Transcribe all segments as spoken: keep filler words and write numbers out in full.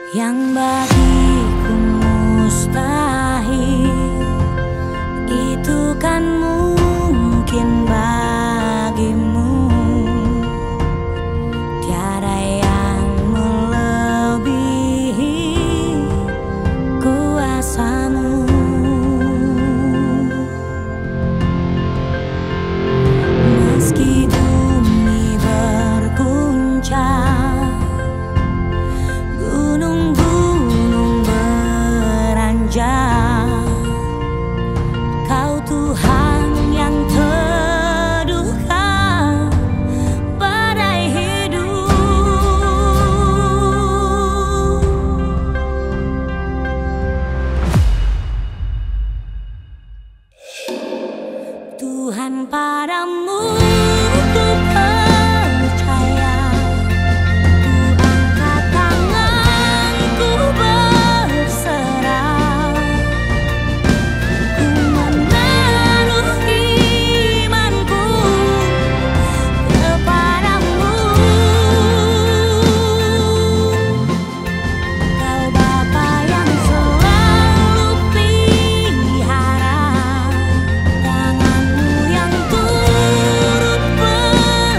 yang bagiku mustahil, itu kan mungkin bagimu. Tiada yang melebihi kuasamu. Meski bumi berguncang, gunung-gunung beranjak, Kau Tuhan yang teduhkan badai hidup. Tuhan, padamu ku percaya, ku angkat tangan, ku berserah, ku menaruh imanku kepadamu. Kau Bapa yang selalu pelihara, tanganmu yang turut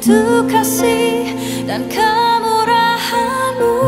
itu kasih dan kemurahan-Mu,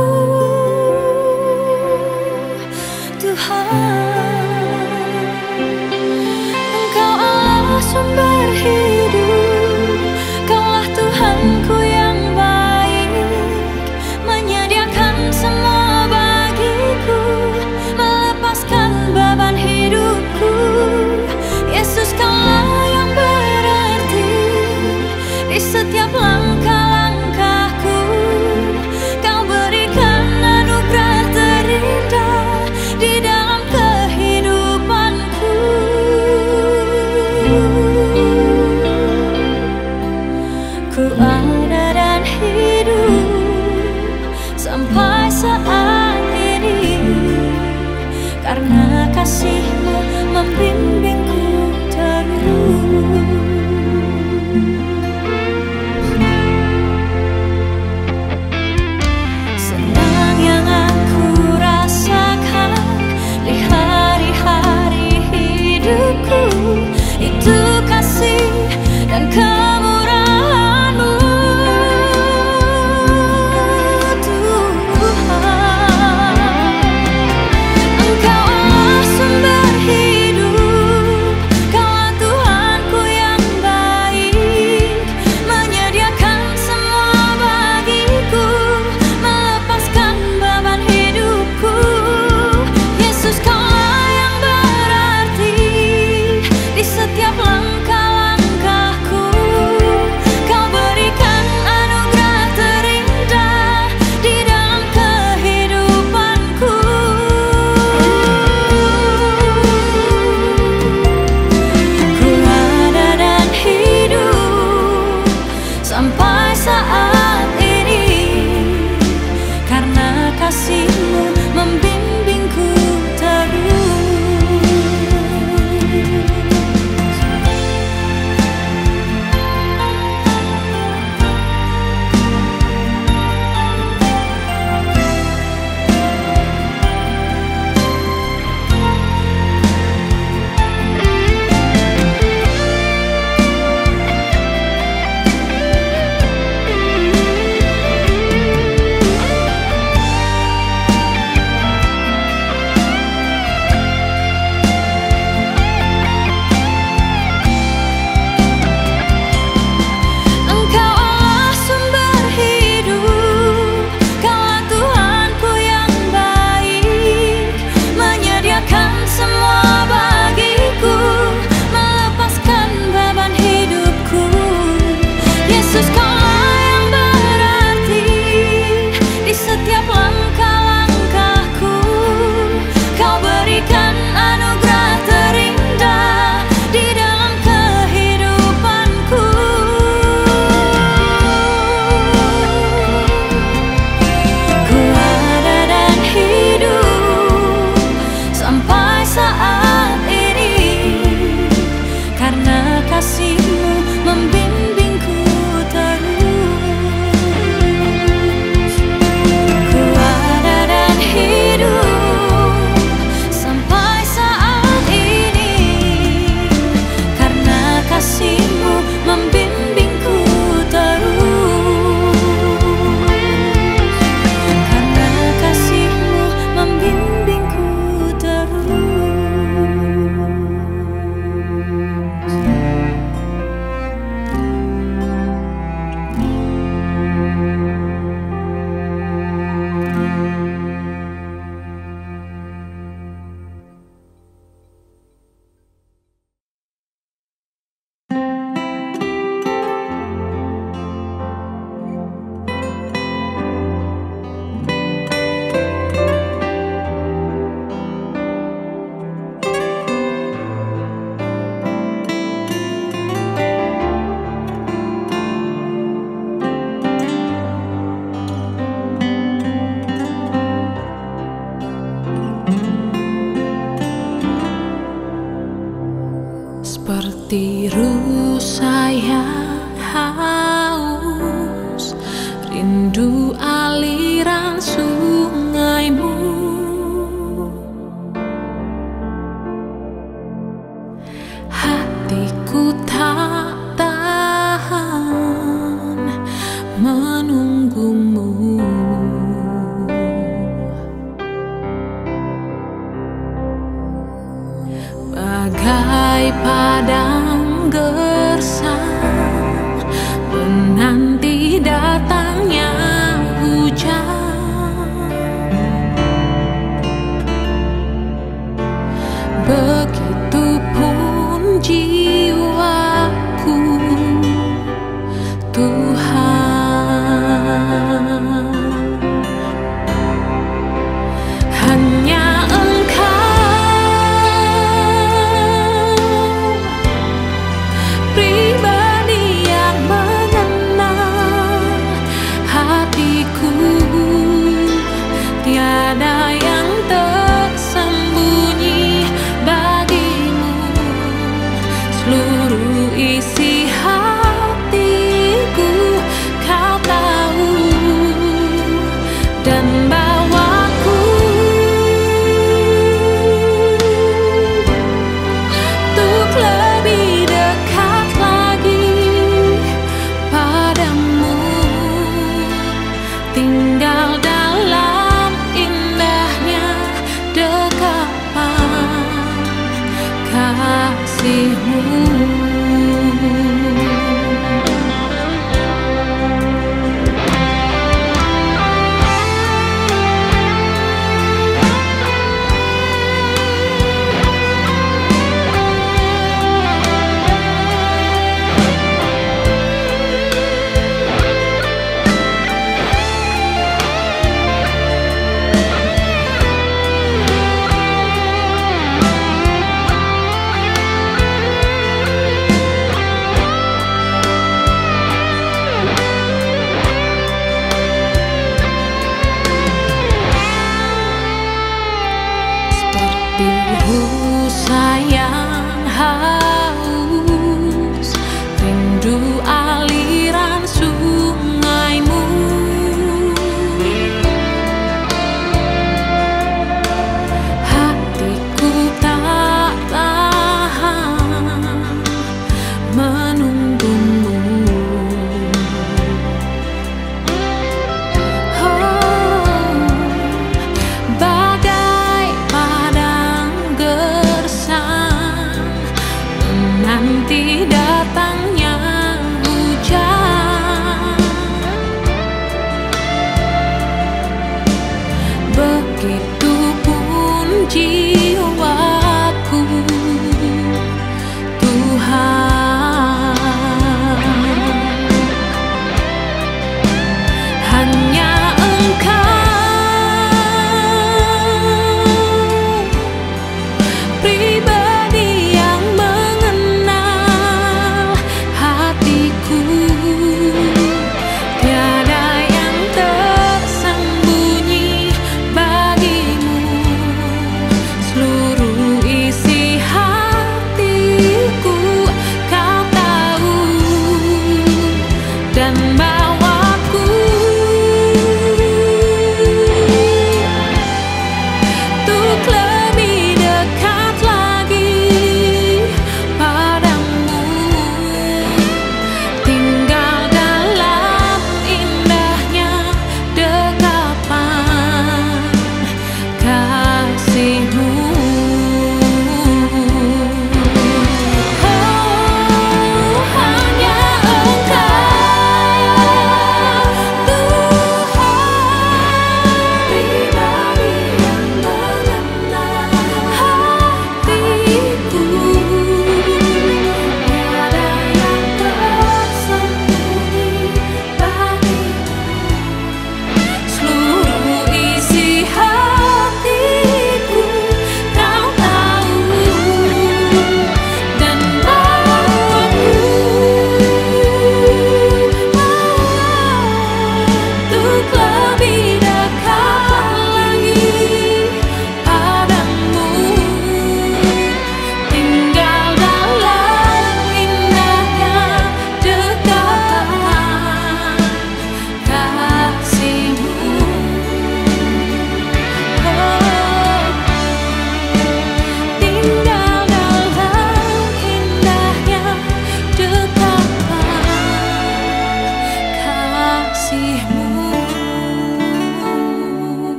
Tuhan. Engkau Allah sumber hidup, Kaulah Tuhanku yang baik, menyediakan semua bagiku, melepaskan beban hidupku. Yesus, Kaulah yang berarti di setiap langkah-langkahku. Kau berikan anugerah terindah di dalam kehidupanku. Ku ada dan hidup sampai saat ini karena kasih-Mu membimbingku terus. Senang yang aku rasakan di hari-hari hidupku, itu kasih dan kemurahan-Mu, Tuhan. Engkau Allah sumber hidup, Kaulah Tuhanku yang baik, menyediakan semua bagiku, melepaskan beban hidupku. Yesus, Kaulah yang berarti di setiap langkah-langkahku. Kau berikan anugerah terindah di dalam kehidupanku. Ku ada dan hidup sampai saat ini karena kasih-Mu membimbingku terus. Engkau Allah sumber hidup, Kaulah Tuhanku yang baik, menyediakan semua bagiku, melepaskan beban hidupku. Yesus, Kaulah yang berarti di setiap langkah-langkahku. Kau berikan anugerah terindah di dalam kehidupanku. Ku ada dan hidup sampai saat ini karena kasih-Mu membimbingku terus. Ku ada dan hidup sampai saat ini karena kasih-Mu membimbingku terus. Karena kasih-Mu membimbingku terus. Seperti rusa yang haus, rindu aliran sungai-Mu. Hatiku tak tahan dan bawaku untuk lebih dekat lagi padamu, tinggal dalam indahnya dekapan kasih-Mu. Sayang haus, rindu aliran sungai-Mu. Hatiku tak tahan menunggu-Mu. Oh, bagai padang nanti datangnya hujan, begitupun jiwaku Tuhan, hanya Engkau pribadi yang tiada yang tersembunyi bagimu,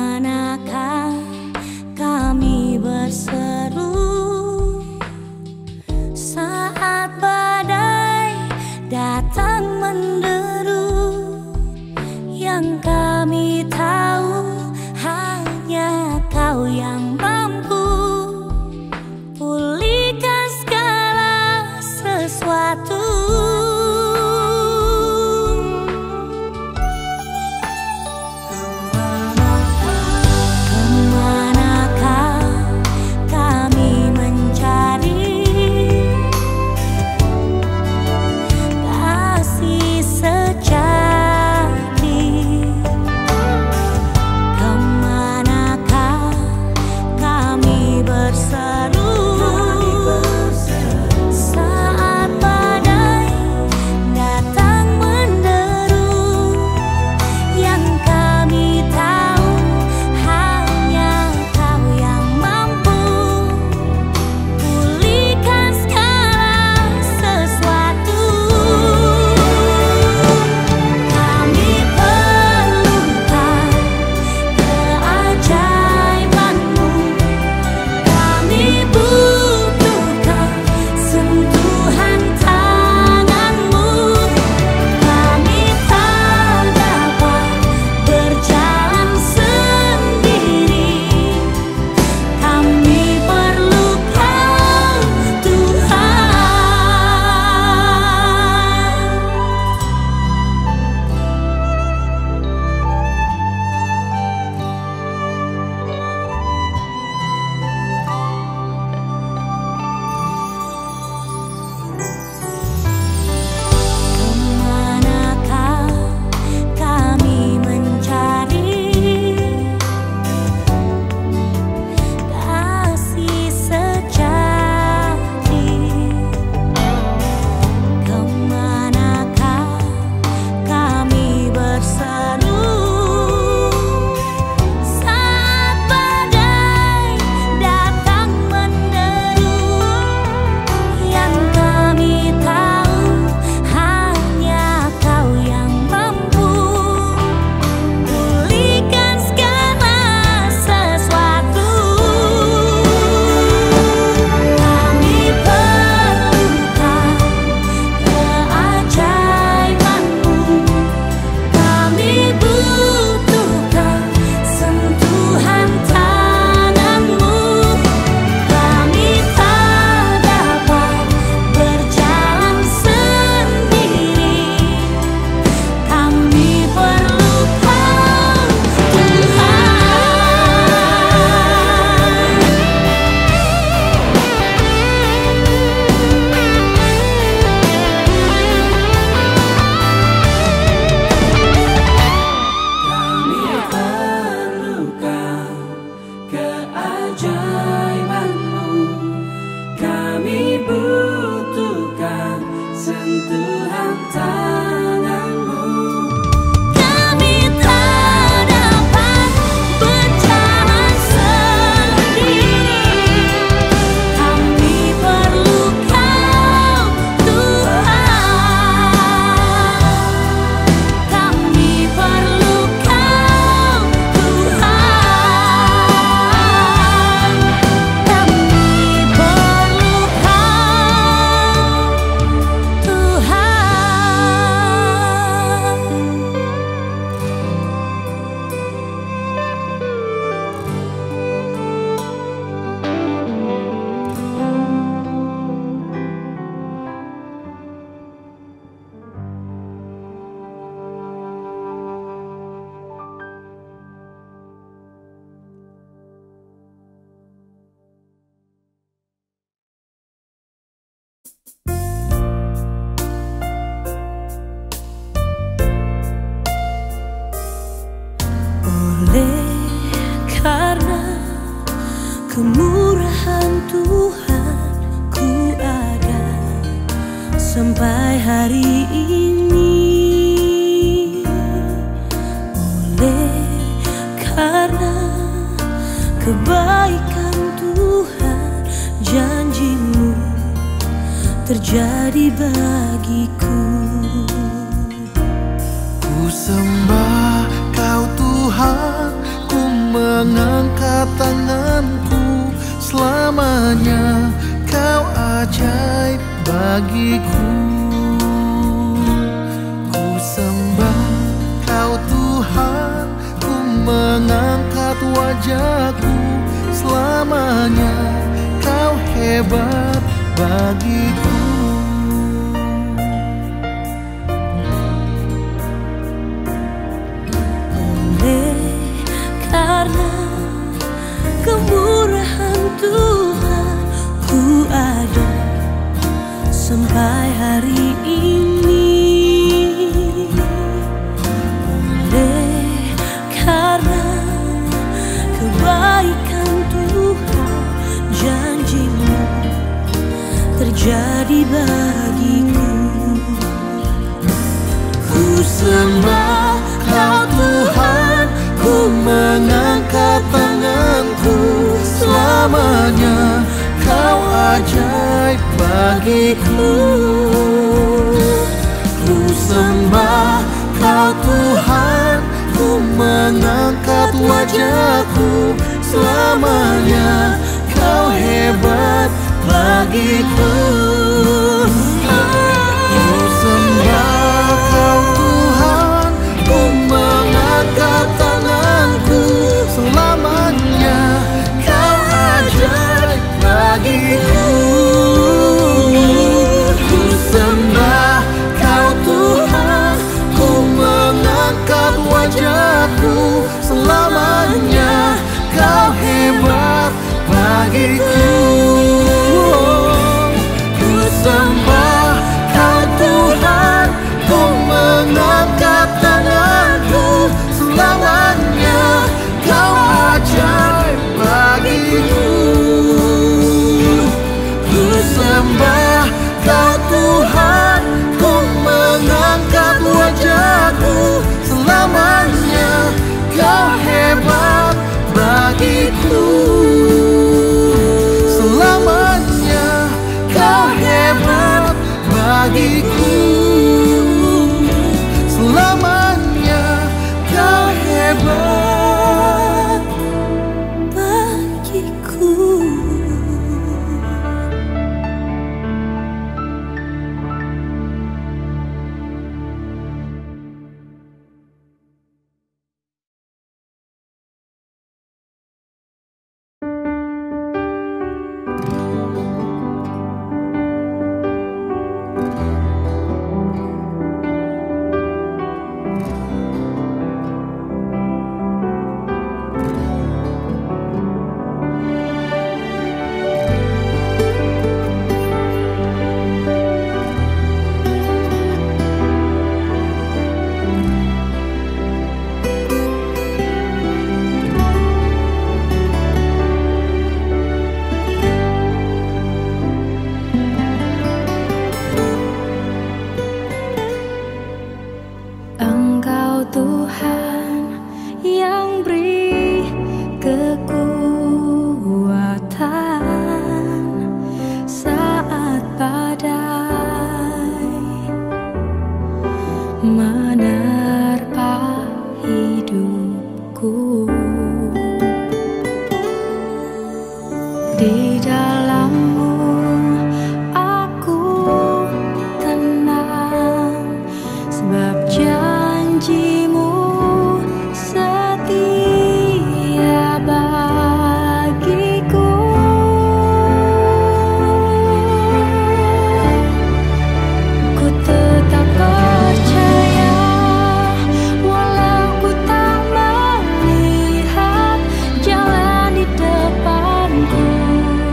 Kemanakah kami berseru saat badai datang menderu? Yang kami tahu hanya Kau yang mampu pulihkan segala sesuatu. Kemurahan Tuhan ku ada sampai hari ini. Oleh karena kebaikan Tuhan, janji-Mu terjadi bagiku. Ku sembah Kau Tuhan, ku mengangkat tanganku, selamanya Kau ajaib bagiku. Ku sembah Kau Tuhan, ku mengangkat wajahku, selamanya Kau hebat bagiku. Oleh karena kemurahan Tuhan, ku ada sampai hari ini. Oleh karena kebaikan Tuhan, janji-Mu terjadi bagiku. Ku sembah Kau Tuhan, ku mengangkat tanganku, selamanya Kau ajaib bagiku. Ku sembah Kau Tuhan, ku mengangkat wajahku, selamanya Kau hebat bagiku. Ku sembah Kau Tuhan, ku mengangkat tanganku, selamanya Kau ajaib bagiku. Ku sembah Kau Tuhan, ku mengangkat wajahku, selamanya Kau hebat bagiku. Ku sembah Kau Tuhan, ku mengangkat tanganku, selamanya Kau ajaib bagiku. Ku sembah Kau Tuhan, ku mengangkat wajahku, selamanya Kau hebat bagiku. Selamanya Kau hebat bagiku. Selamanya Kau hebat bagiku. Engkau Tuhan yang beri kekuatan saat badai menerpa hidupku. Di dalam-Mu aku tenang, sebab janji-Mu setia bagiku. Ku tetap percaya walau ku tak melihat jalan di depanku.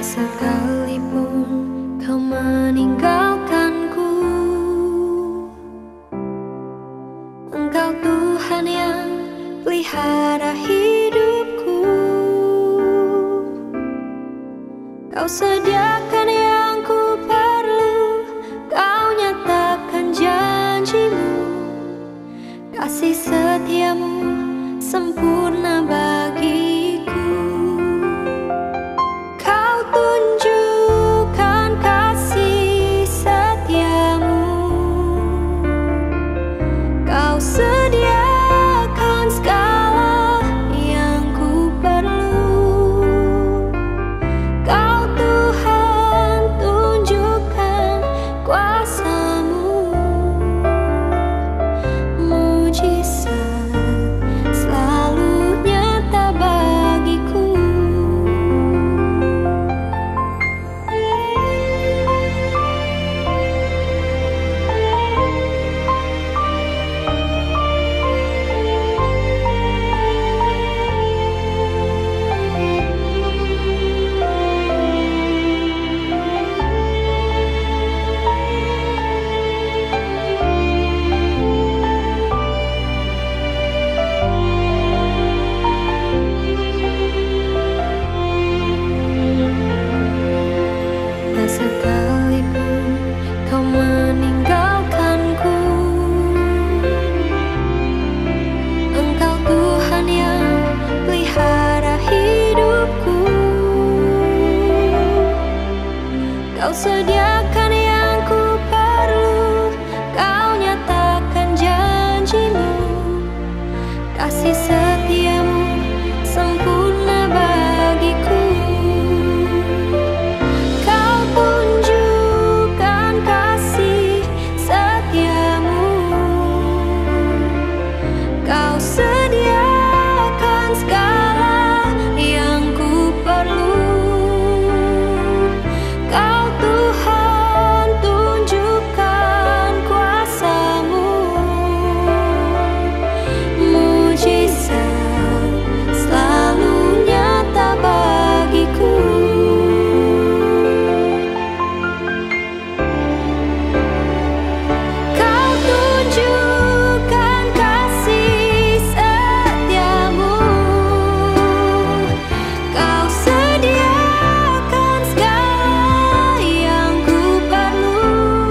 sekalipun kau meninggalkanku, Engkau Tuhan yang pelihara hidupku. Kau sediakan yang ku perlu, kau nyatakan janjimu, kasih setiamu sempurna bagiku. Kau tunjukkan kasih setiamu, kau sediakan segala yang ku perlu. Kau Tuhan tunjukkan kuasa-Mu, mujizat selalu nyata bagiku. Tak sekalipun kau meninggalkanku, Engkau Tuhan yang pelihara hidupku. Kau sediakan yang ku perlu, kau nyatakan janjimu, kasih setiamu sempurna bagiku. Kau tunjukkan kasih setiamu, kau sediakan segala yang ku perlu. Kau Tuhan tunjukkan kuasa-Mu, mujizat selalu nyata bagiku. Kau tunjukkan kasih setiamu, kau sediakan segala yang ku perlu.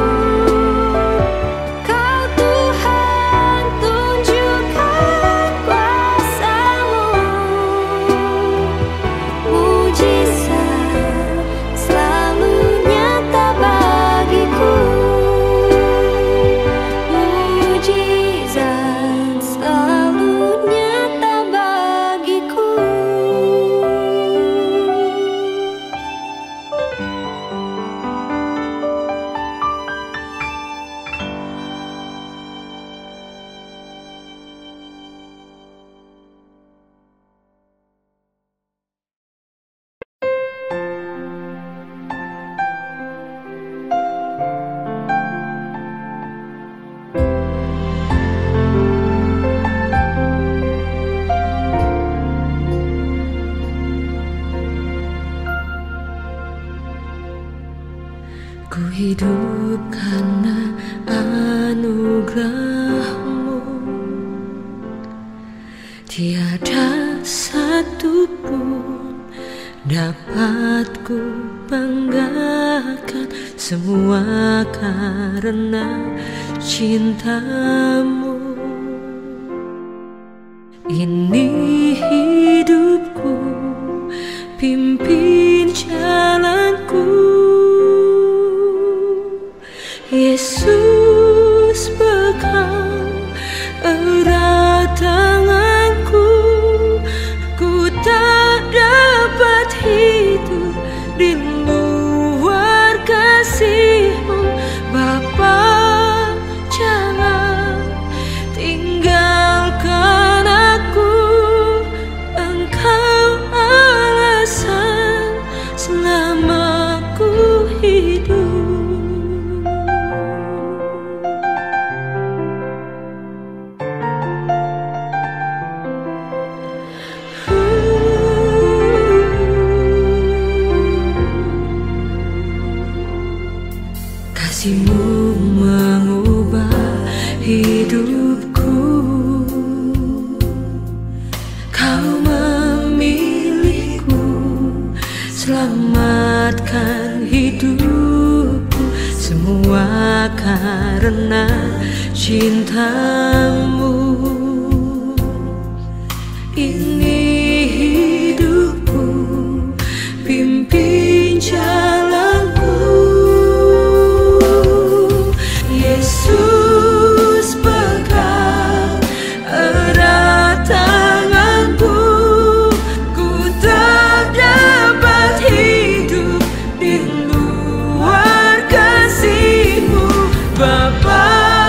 Kau Tuhan tunjukkan kuasa-Mu, mujizat selalu nyata bagiku. Mujizat selalu nyata bagiku. Ku hidup karena anugerah-Mu, tiada satu pun dapat ku banggakan, semua karena cinta-Mu. Ini hidupku, pimpin jalanku. Yesus pegang erat tanganku, ku tak dapat hidup di luar kasih-Mu. Bapa, jangan tinggalkan aku. karena cintamu. Ini hidupku, pimpin jalanku. Yesus pegang erat tanganku, ku tak dapat hidup di luar kasih-Mu. Bapa,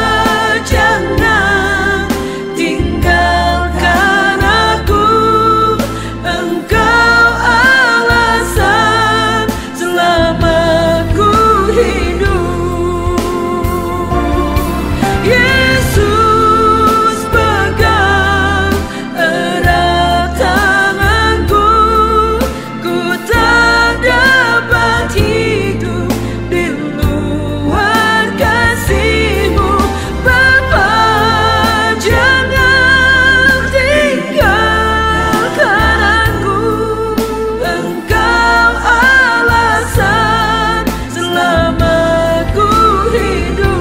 jangan tinggalkan aku, Engkau alasan selama ku hidup. Yesus pegang erat tanganku, ku tak dapat hidup di luar kasih-Mu. Bapa, jangan tinggalkan aku, Engkau alasan selama ku hidup.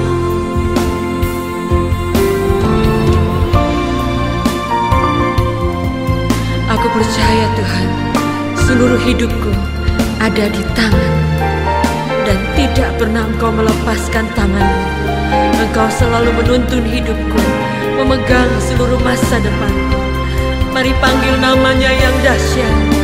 Aku percaya Tuhan, seluruh hidupku ada di tangan, dan tidak pernah Engkau melepaskan tangan-Mu. Engkau selalu menuntun hidupku, memegang seluruh masa depanku. Mari panggil namanya yang dahsyat.